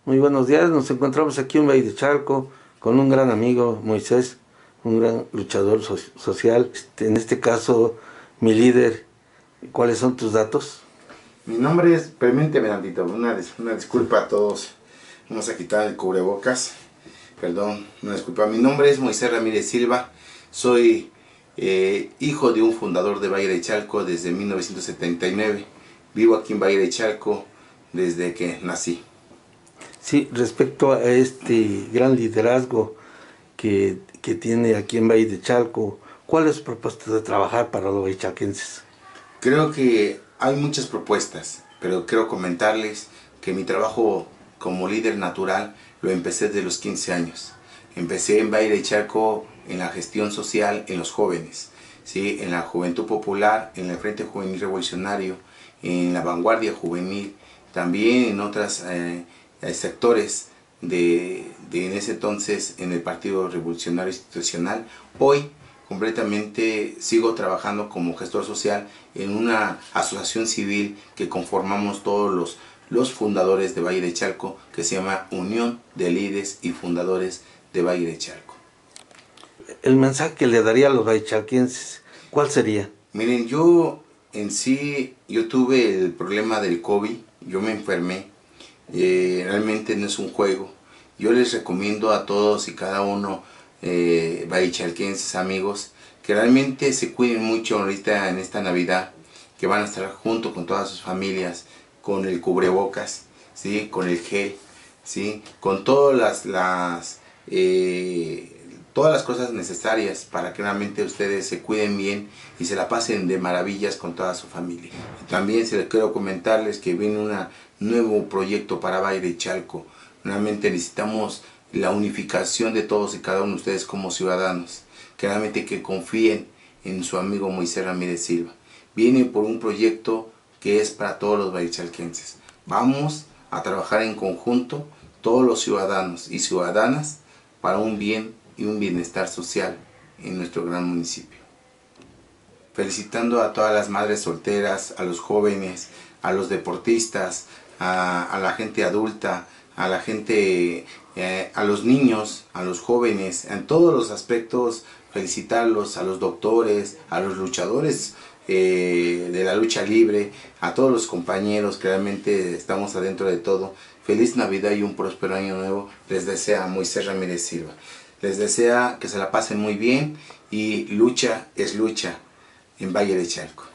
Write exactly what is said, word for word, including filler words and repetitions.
Muy buenos días, nos encontramos aquí en Valle de Chalco con un gran amigo, Moisés, un gran luchador so- social. Este, en este caso, mi líder. ¿Cuáles son tus datos? Mi nombre es, permíteme tantito, una, dis- una disculpa a todos. Vamos a quitar el cubrebocas. Perdón, una disculpa. Mi nombre es Moisés Ramírez Silva. Soy eh, hijo de un fundador de Valle de Chalco desde mil novecientos setenta y nueve. Vivo aquí en Valle de Chalco desde que nací. Sí, respecto a este gran liderazgo que, que tiene aquí en Valle de Chalco, ¿cuál es su propuesta de trabajar para los vallechalquenses? Creo que hay muchas propuestas, pero quiero comentarles que mi trabajo como líder natural lo empecé desde los quince años. Empecé en Valle de Chalco en la gestión social en los jóvenes, ¿sí? En la Juventud Popular, en el Frente Juvenil Revolucionario, en la Vanguardia Juvenil, también en otros eh, sectores de, de en ese entonces en el Partido Revolucionario Institucional. Hoy completamente sigo trabajando como gestor social en una asociación civil que conformamos todos los, los fundadores de Valle de Chalco, que se llama Unión de Líderes y Fundadores de Valle de Chalco. El mensaje que le daría a los vallechalquenses, ¿cuál sería? Miren, yo en sí, yo tuve el problema del COVID, yo me enfermé, eh, realmente no es un juego. Yo les recomiendo a todos y cada uno, eh, vallechalquenses, amigos, que realmente se cuiden mucho ahorita en esta Navidad, que van a estar junto con todas sus familias, con el cubrebocas, ¿sí? Con el gel, ¿sí? Con todas las, las eh, todas las cosas necesarias para que realmente ustedes se cuiden bien y se la pasen de maravillas con toda su familia. También se les quiero comentarles que viene un nuevo proyecto para Valle de Chalco. Realmente necesitamos la unificación de todos y cada uno de ustedes como ciudadanos, que realmente que confíen en su amigo Moisés Ramírez Silva. Viene por un proyecto que es para todos los vallechalquenses. Vamos a trabajar en conjunto todos los ciudadanos y ciudadanas para un bien y un bienestar social en nuestro gran municipio. Felicitando a todas las madres solteras, a los jóvenes, a los deportistas, a, a la gente adulta, a la gente, eh, a los niños, a los jóvenes, en todos los aspectos, felicitarlos, a los doctores, a los luchadores eh, de la lucha libre, a todos los compañeros que realmente estamos adentro de todo. Feliz Navidad y un próspero año nuevo les desea Moisés Ramírez Silva. Les desea que se la pasen muy bien y lucha es lucha en Valle de Chalco.